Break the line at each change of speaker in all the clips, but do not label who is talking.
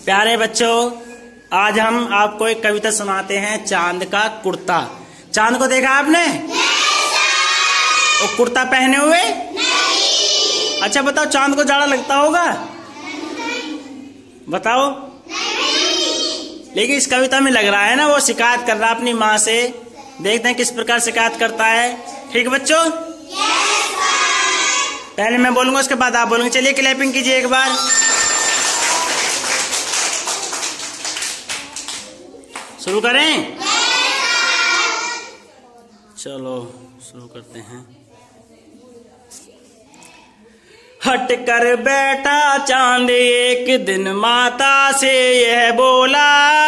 प्यारे बच्चों, आज हम आपको एक कविता सुनाते हैं, चांद का कुर्ता। चांद को देखा आपने? वो कुर्ता पहने हुए? नहीं। अच्छा बताओ, चांद को जाड़ा लगता होगा? बताओ। नहीं। लेकिन इस कविता में लग रहा है ना, वो शिकायत कर रहा है अपनी माँ से। देखते हैं किस प्रकार शिकायत करता है। ठीक बच्चों? पहले मैं बोलूंगा, उसके बाद आप बोलेंगे। चलिए क्लैपिंग कीजिए एक बार। शुरू करें? चलो शुरू करते हैं। हट कर बैठा चांद एक दिन माता से यह बोला,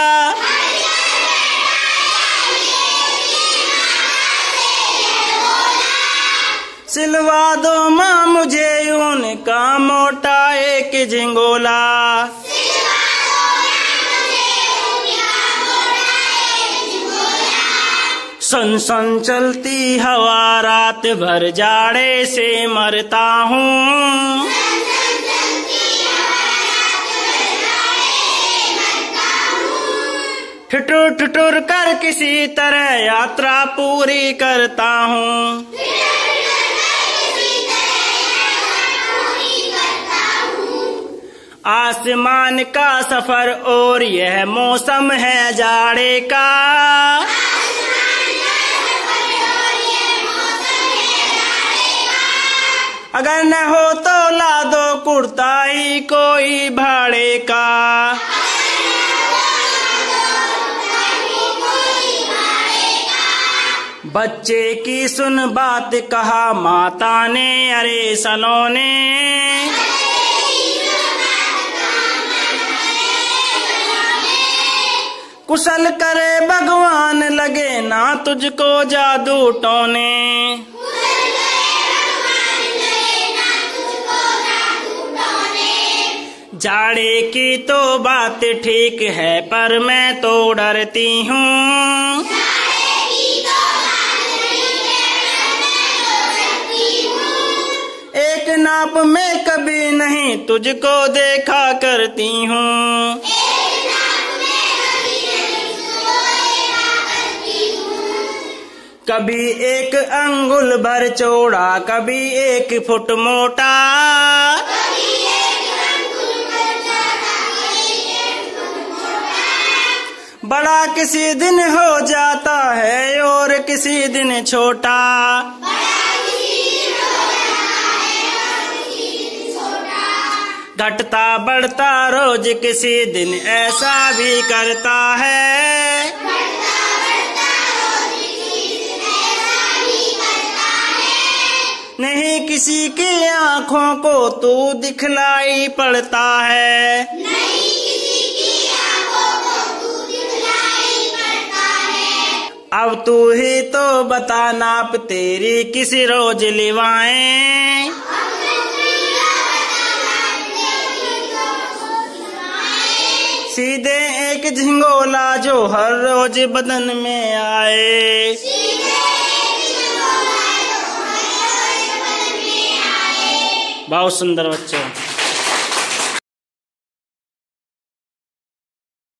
सिलवा दो माँ मुझे उनका मोटा एक झिंगोला। सन सन चलती हवा रात भर जाड़े से मरता हूँ, ठुठुर ठुठुर कर किसी तरह यात्रा पूरी करता हूँ। आसमान का सफर और यह मौसम है जाड़े का, अगर न हो तो ला दो कुर्ता ही कोई भाड़े का। बच्चे की सुन बात कहा माता ने, अरे सलोने, कुशल करे भगवान लगे ना तुझको जादू टोने। जाड़े की तो बात ठीक है पर मैं तो डरती हूँ, एक नाप में कभी नहीं तुझको देखा करती हूँ। कभी एक अंगुल भर चौड़ा कभी एक फुट मोटा, बड़ा किसी दिन हो जाता है और किसी दिन छोटा। घटता बढ़ता रोज किसी दिन ऐसा भी करता है, नहीं किसी की आँखों को तू दिखलाई पड़ता है। अब तू ही तो बता नाप तेरी किसी रोज लिवाएं, सीधे एक झिंगोला जो हर रोज बदन में आए। बहुत सुंदर बच्चों।